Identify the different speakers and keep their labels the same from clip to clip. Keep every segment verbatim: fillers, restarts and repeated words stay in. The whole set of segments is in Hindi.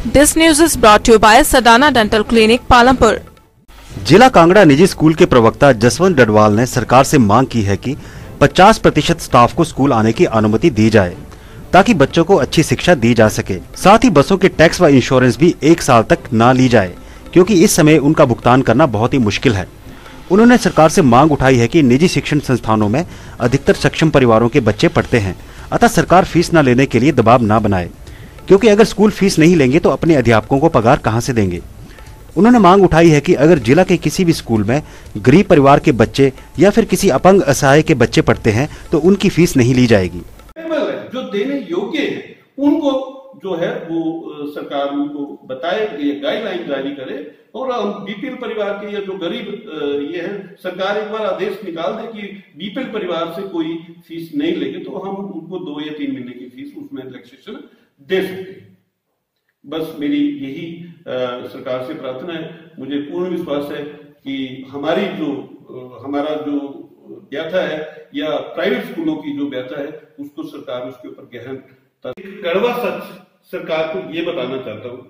Speaker 1: This news is brought to you by Sadana Dental Clinic, Palampur.
Speaker 2: जिला कांगड़ा निजी स्कूल के प्रवक्ता जसवंत डडवाल ने सरकार से मांग की है कि पचास प्रतिशत स्टाफ को स्कूल आने की अनुमति दी जाए ताकि बच्चों को अच्छी शिक्षा दी जा सके। साथ ही बसों के टैक्स व इंश्योरेंस भी एक साल तक न ली जाए क्योंकि इस समय उनका भुगतान करना बहुत ही मुश्किल है। उन्होंने सरकार से मांग उठाई है कि निजी शिक्षण संस्थानों में अधिकतर सक्षम परिवारों के बच्चे पढ़ते हैं, अतः सरकार फीस न लेने के लिए दबाव न बनाए क्योंकि अगर स्कूल फीस नहीं लेंगे तो अपने अध्यापकों को पगार कहां से देंगे। उन्होंने मांग उठाई है कि अगर जिला के किसी भी स्कूल में गरीब परिवार के बच्चे या फिर किसी अपंग असहाय के बच्चे पढ़ते हैं तो उनकी फीस नहीं ली जाएगी।
Speaker 3: जो देने योग्य है उनको जो है वो सरकार उनको बताए, ये गाइडलाइन जारी करे और बीपीएल परिवार के या जो गरीब ये है, सरकार एक बार आदेश निकाल दे कि बीपीएल परिवार से कोई फीस नहीं लेंगे तो हम उनको दो या तीन महीने की फीस उसमें रिलैक्सेशन दे सकते हैं। बस मेरी यही आ, सरकार से प्रार्थना है। मुझे पूर्ण विश्वास है कि हमारी जो आ, हमारा जो व्यथा है या प्राइवेट स्कूलों की जो व्यथा है उसको सरकार उसके ऊपर गहन कड़वा सच सरकार को ये बताना चाहता हूं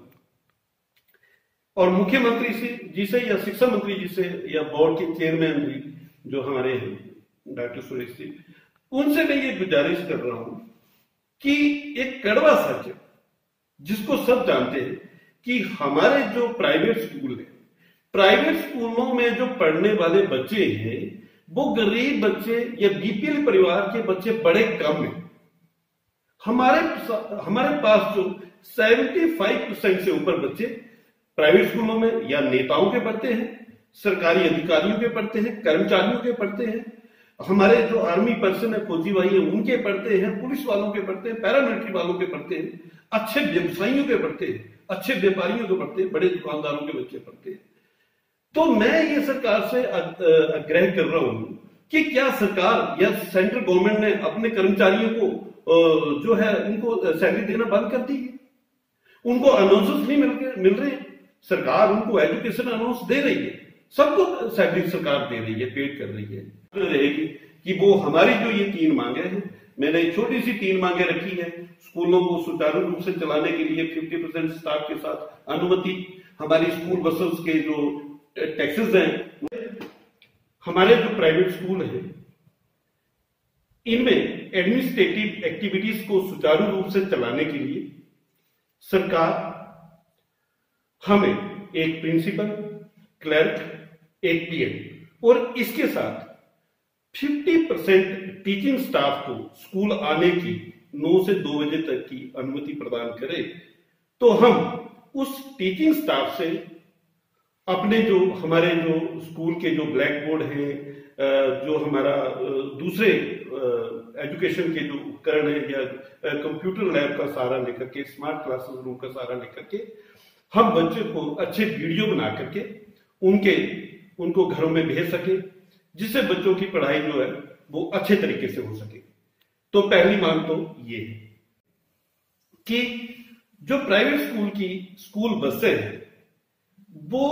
Speaker 3: और मुख्यमंत्री से जी से या शिक्षा मंत्री जी से या बोर्ड के चेयरमैन जी जो हमारे हैं डॉक्टर सुरेश जी, उनसे मैं ये गुजारिश कर रहा हूं कि एक कड़वा सच जिसको सब जानते हैं कि हमारे जो प्राइवेट स्कूल है, प्राइवेट स्कूलों में जो पढ़ने वाले बच्चे हैं वो गरीब बच्चे या बीपीएल परिवार के बच्चे बड़े कम हैं। हमारे हमारे पास जो पचहत्तर परसेंट से ऊपर बच्चे प्राइवेट स्कूलों में या नेताओं के पढ़ते हैं, सरकारी अधिकारियों के पढ़ते हैं, कर्मचारियों के पढ़ते हैं, हमारे जो आर्मी पर्सन है, फौजी भाई है, उनके पढ़ते हैं, पुलिस वालों के पढ़ते हैं, पैरामिलिट्री वालों के पढ़ते हैं, अच्छे व्यवसायियों के पढ़ते हैं, अच्छे व्यापारियों के पढ़ते हैं, बड़े दुकानदारों के बच्चे पढ़ते हैं। तो मैं ये सरकार से आग्रह कर रहा हूं कि क्या सरकार या सेंट्रल गवर्नमेंट ने अपने कर्मचारियों को जो है उनको सैलरी देना बंद कर दी है? उनको अनाउंसेस नहीं मिल मिल रहे हैं। सरकार उनको एजुकेशन अनाउंस दे रही है, सबको सैलरी सरकार दे रही है, पेड कर रही है। रहेगी कि वो हमारी जो ये तीन मांगे हैं, मैंने एक छोटी सी तीन मांगे रखी है। स्कूलों को सुचारू रूप से चलाने के लिए पचास परसेंट स्टाफ के साथ अनुमति, हमारी स्कूल बसेस के जो टैक्सेस हैं, हमारे जो प्राइवेट स्कूल हैं इनमें एडमिनिस्ट्रेटिव एक्टिविटीज को सुचारू रूप से चलाने के लिए सरकार हमें एक प्रिंसिपल, क्लर्क, एक पीएम और इसके साथ पचास परसेंट टीचिंग स्टाफ को स्कूल आने की नौ से दो बजे तक की अनुमति प्रदान करे तो हम उस टीचिंग स्टाफ से अपने जो हमारे जो स्कूल के जो ब्लैक बोर्ड हैं, जो हमारा दूसरे एजुकेशन के जो उपकरण है या कंप्यूटर लैब का सहारा लेकर के, स्मार्ट क्लासेस रूम का सहारा लेकर के हम बच्चे को अच्छे वीडियो बना करके उनके उनको घरों में भेज सके जिससे बच्चों की पढ़ाई जो है वो अच्छे तरीके से हो सके। तो पहली मांग तो ये है कि जो प्राइवेट स्कूल की स्कूल बसें हैं वो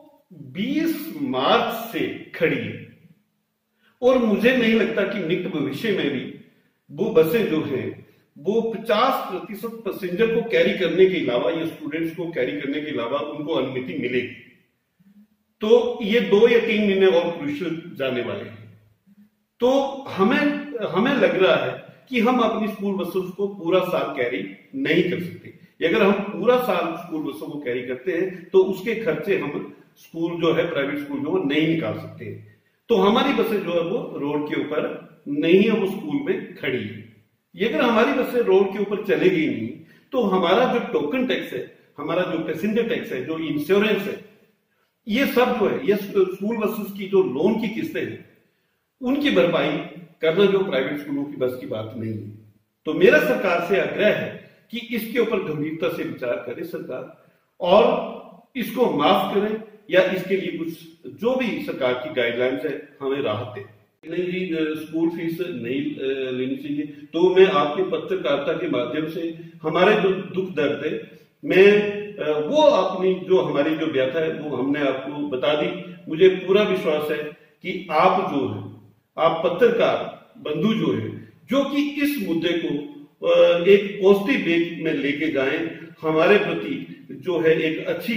Speaker 3: बीस मार्च से खड़ी है और मुझे नहीं लगता कि निकट भविष्य में भी वो बसें जो हैं वो पचास प्रतिशत पैसेंजर को कैरी करने के अलावा या स्टूडेंट्स को कैरी करने के अलावा उनको अनुमति मिलेगी। तो ये दो या तीन महीने और क्रूशियल जाने वाले हैं। तो हमें हमें लग रहा है कि हम अपनी स्कूल बसों को पूरा साल कैरी नहीं कर सकते। अगर हम पूरा साल स्कूल बसों को कैरी करते हैं तो उसके खर्चे हम स्कूल जो है प्राइवेट स्कूल जो वो नहीं निकाल सकते हैं। तो हमारी बसें जो है वो रोड के ऊपर नहीं है, वो स्कूल में खड़ी है। अगर हमारी बसें रोड के ऊपर चलेगी नहीं तो हमारा जो टोकन टैक्स है, हमारा जो पैसेंजर टैक्स है, जो इंश्योरेंस है, ये सब जो है, ये स्कूल बसेस की जो लोन की किस्तें हैं उनकी भरपाई करना जो प्राइवेट स्कूलों की बस की बात नहीं है। तो मेरा सरकार से आग्रह है कि इसके ऊपर गंभीरता से विचार करे सरकार और इसको माफ करे या इसके लिए कुछ जो भी सरकार की गाइडलाइंस है हमें राहत दे। नहीं जी, स्कूल फीस नहीं लेनी चाहिए। तो मैं आपकी पत्रकारिता के माध्यम से हमारे जो दुख दर्द है, मैं वो अपनी जो हमारी जो व्यथा है वो हमने आपको बता दी। मुझे पूरा विश्वास है कि आप जो है, आप पत्रकार बंधु जो है, जो कि इस मुद्दे को एक पॉजिटिव वे में लेके जाएं, हमारे प्रति जो है एक अच्छी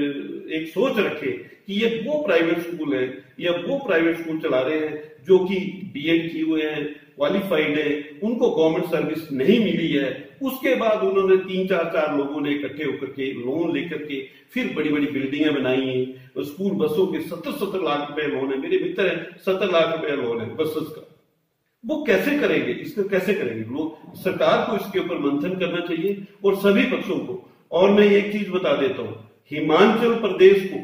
Speaker 3: एक सोच रखें कि ये वो प्राइवेट स्कूल है या वो प्राइवेट स्कूल चला रहे हैं जो कि बीएड किए हुए हैं, क्वालिफाइड है, उनको गवर्नमेंट सर्विस नहीं मिली है, उसके बाद उन्होंने तीन चार चार लोगों ने इकट्ठे होकर के लोन लेकर के फिर बड़ी बड़ी बिल्डिंगें बनाई हैं। स्कूल बसों के सत्तर सत्तर लाख रुपए लोन है, मेरे मित्र है सत्तर लाख रुपए लोन है बसेस का। वो कैसे करेंगे, इसको कैसे करेंगे? लोग, सरकार को इसके ऊपर मंथन करना चाहिए और सभी पक्षों को। और मैं एक चीज बता देता हूं, हिमाचल प्रदेश को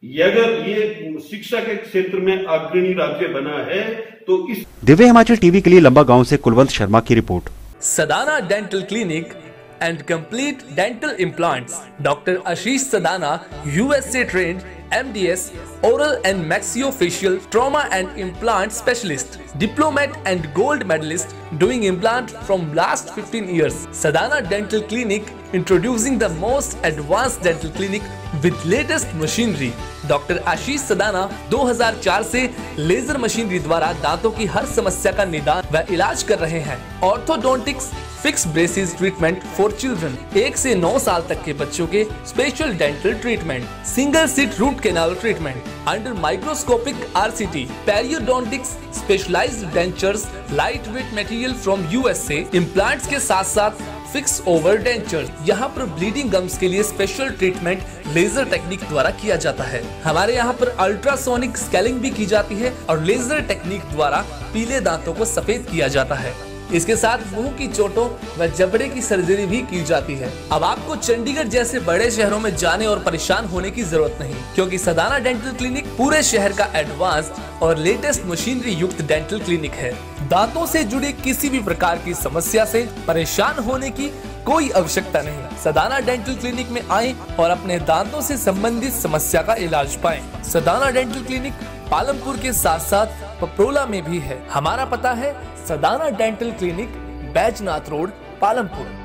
Speaker 3: अगर ये शिक्षा के क्षेत्र में अग्रणी राज्य बना है तो इस
Speaker 2: दिव्य हिमाचल टीवी के लिए लंबा गांव से कुलवंत शर्मा की report.
Speaker 4: Sadana dental clinic and complete dental implants. Doctor Ashish Sadana, USA trained M D S, oral and maxillofacial trauma and implant specialist, diplomat and gold medalist doing implant from last fifteen years. Sadana Dental Clinic introducing the most advanced dental clinic with latest machinery. Doctor Ashish Sadana दो हज़ार चार से लेजर मशीनरी द्वारा दांतों की हर समस्या का निदान व इलाज कर रहे हैं। Orthodontics, fix braces treatment for children, एक से नौ साल तक के बच्चों के special dental treatment, single seat root canal treatment under microscopic RCT, periodontics, specialized dentures, light weight material from USA, implants के साथ साथ फिक्स ओवर डेंचर। यहाँ पर ब्लीडिंग गम्स के लिए स्पेशल ट्रीटमेंट लेजर टेक्निक द्वारा किया जाता है। हमारे यहाँ पर अल्ट्रासोनिक स्केलिंग भी की जाती है और लेजर टेक्निक द्वारा पीले दांतों को सफेद किया जाता है। इसके साथ मुंह की चोटों व जबड़े की सर्जरी भी की जाती है। अब आपको चंडीगढ़ जैसे बड़े शहरों में जाने और परेशान होने की जरूरत नहीं, क्योंकि सदाना डेंटल क्लिनिक पूरे शहर का एडवांस्ड और लेटेस्ट मशीनरी युक्त डेंटल क्लिनिक है। दांतों से जुड़े किसी भी प्रकार की समस्या से परेशान होने की कोई आवश्यकता नहीं। सदाना डेंटल क्लिनिक में आएं और अपने दांतों से संबंधित समस्या का इलाज पाएं। सदाना डेंटल क्लिनिक पालमपुर के साथ साथ पपरोला में भी है। हमारा पता है Sadana dental clinic, Baijnath road, Palampur.